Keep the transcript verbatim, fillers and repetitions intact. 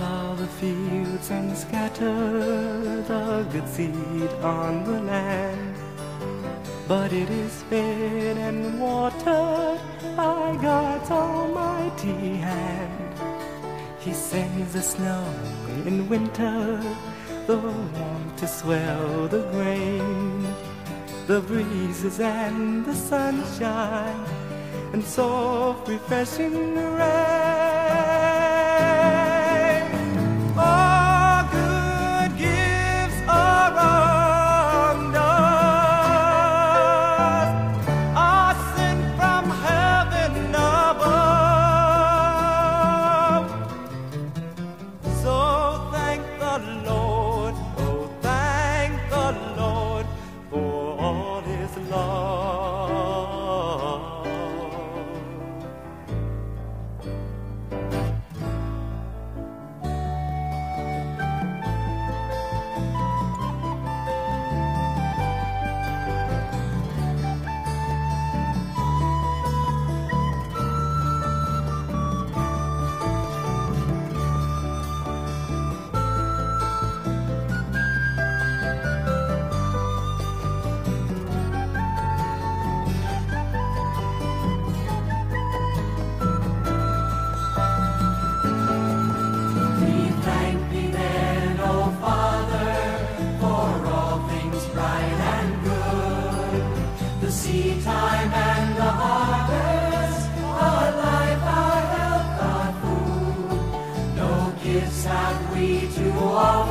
plow the fields and scatter the good seed on the land. But it is fed and watered by God's almighty hand. He sends the snow in winter, the warmth to swell the grain, the breezes and the sunshine, and soft refreshing rain. All good gifts are around us, are sent from heaven above. So thank the Lord, oh thank the Lord for all His love. Seed time and the harvest, our life, our health, our food. No gifts have we to offer.